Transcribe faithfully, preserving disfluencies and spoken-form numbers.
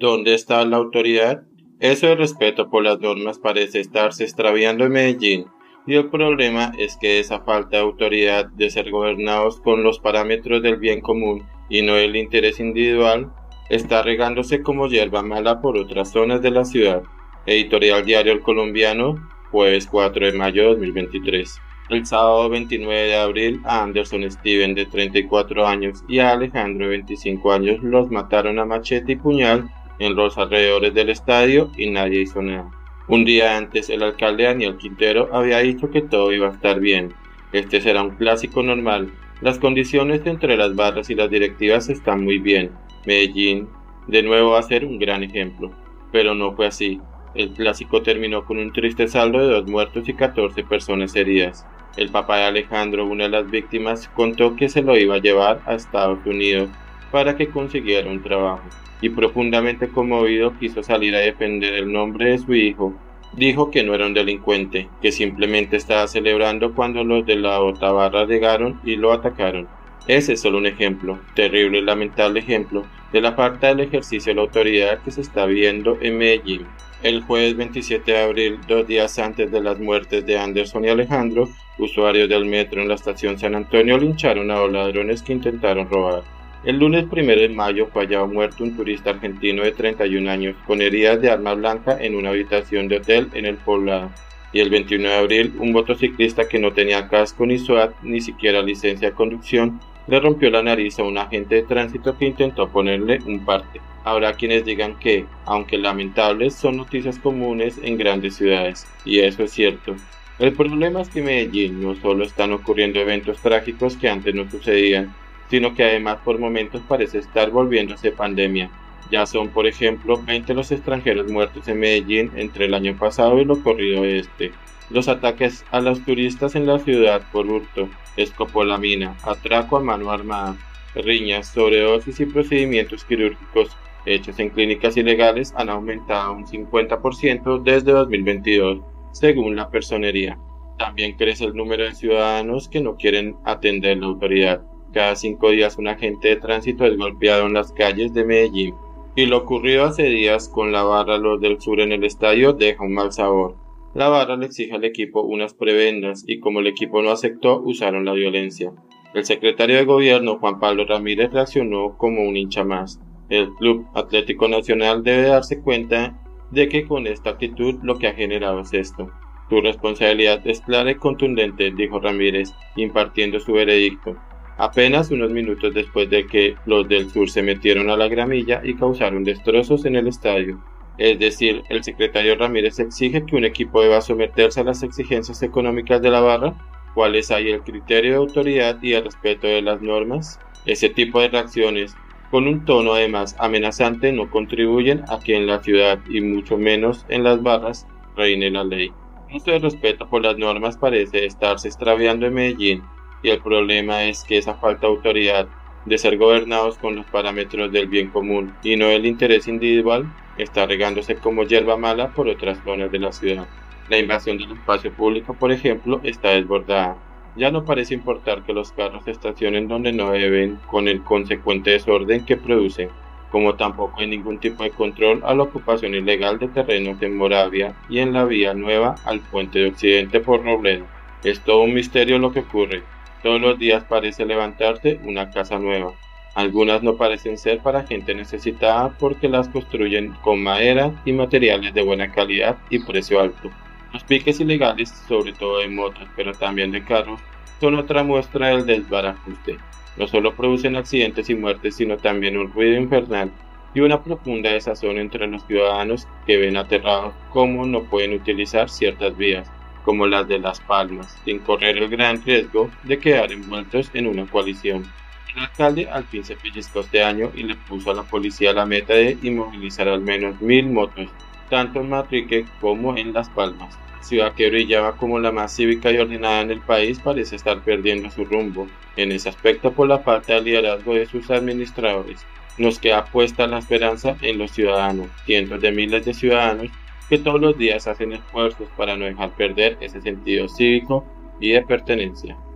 ¿Dónde está la autoridad? Eso de respeto por las normas parece estarse extraviando en Medellín, y el problema es que esa falta de autoridad de ser gobernados con los parámetros del bien común y no el interés individual está regándose como hierba mala por otras zonas de la ciudad. Editorial Diario El Colombiano, jueves cuatro de mayo de dos mil veintitrés. El sábado veintinueve de abril a Anderson Steven de treinta y cuatro años y a Alejandro de veinticinco años los mataron a machete y puñal en los alrededores del estadio y nadie hizo nada. Un día antes el alcalde Daniel Quintero había dicho que todo iba a estar bien. Este será un clásico normal. Las condiciones entre las barras y las directivas están muy bien. Medellín de nuevo va a ser un gran ejemplo. Pero no fue así. El clásico terminó con un triste saldo de dos muertos y catorce personas heridas. El papá de Alejandro, una de las víctimas, contó que se lo iba a llevar a Estados Unidos para que consiguiera un trabajo, y profundamente conmovido quiso salir a defender el nombre de su hijo. Dijo que no era un delincuente, que simplemente estaba celebrando cuando los de la otra barra llegaron y lo atacaron. Ese es solo un ejemplo, terrible y lamentable ejemplo, de la falta del ejercicio de la autoridad que se está viendo en Medellín. El jueves veintisiete de abril, dos días antes de las muertes de Anderson y Alejandro, usuarios del metro en la estación San Antonio lincharon a dos ladrones que intentaron robar. El lunes primero de mayo fue hallado muerto un turista argentino de treinta y un años con heridas de arma blanca en una habitación de hotel en el Poblado. Y el veintiuno de abril, un motociclista que no tenía casco ni SWAT, ni siquiera licencia de conducción, le rompió la nariz a un agente de tránsito que intentó ponerle un parte. Habrá quienes digan que, aunque lamentables, son noticias comunes en grandes ciudades, y eso es cierto. El problema es que en Medellín no solo están ocurriendo eventos trágicos que antes no sucedían, sino que además por momentos parece estar volviéndose pandemia. Ya son, por ejemplo, veinte los extranjeros muertos en Medellín entre el año pasado y lo corrido de este. Los ataques a los turistas en la ciudad por hurto, escopolamina, atraco a mano armada, riñas, sobredosis y procedimientos quirúrgicos hechos en clínicas ilegales han aumentado un cincuenta por ciento desde dos mil veintidós, según la Personería. También crece el número de ciudadanos que no quieren atender la autoridad. Cada cinco días un agente de tránsito es golpeado en las calles de Medellín. Y lo ocurrido hace días con la barra Los del Sur en el estadio deja un mal sabor. La barra le exige al equipo unas prebendas y como el equipo no aceptó, usaron la violencia. El secretario de gobierno, Juan Pablo Ramírez, reaccionó como un hincha más. El Club Atlético Nacional debe darse cuenta de que con esta actitud lo que ha generado es esto. Tu responsabilidad es clara y contundente, dijo Ramírez, impartiendo su veredicto. Apenas unos minutos después de que los del Sur se metieron a la gramilla y causaron destrozos en el estadio. Es decir, el secretario Ramírez exige que un equipo deba someterse a las exigencias económicas de la barra. ¿Cuál es ahí el criterio de autoridad y el respeto de las normas? Ese tipo de reacciones, con un tono además amenazante, no contribuyen a que en la ciudad y mucho menos en las barras reine la ley. Esto de respeto por las normas parece estarse extraviando en Medellín, y el problema es que esa falta de autoridad de ser gobernados con los parámetros del bien común y no del interés individual está regándose como hierba mala por otras zonas de la ciudad. La invasión del espacio público, por ejemplo, está desbordada. Ya no parece importar que los carros se estacionen donde no deben, con el consecuente desorden que producen, como tampoco hay ningún tipo de control a la ocupación ilegal de terrenos en Moravia y en la vía nueva al puente de Occidente por Robledo. Es todo un misterio lo que ocurre. Todos los días parece levantarse una casa nueva. Algunas no parecen ser para gente necesitada porque las construyen con madera y materiales de buena calidad y precio alto. Los piques ilegales, sobre todo de motos, pero también de carros, son otra muestra del desbarajuste. No solo producen accidentes y muertes, sino también un ruido infernal y una profunda desazón entre los ciudadanos que ven aterrados cómo no pueden utilizar ciertas vías, como las de Las Palmas, sin correr el gran riesgo de quedar envueltos en una coalición. El alcalde al fin se pellizcó este año y le puso a la policía la meta de inmovilizar al menos mil motos, tanto en Manrique como en Las Palmas. Ciudad que brillaba como la más cívica y ordenada en el país parece estar perdiendo su rumbo, en ese aspecto por la falta de liderazgo de sus administradores. Nos queda puesta la esperanza en los ciudadanos, cientos de miles de ciudadanos que todos los días hacen esfuerzos para no dejar perder ese sentido cívico y de pertenencia.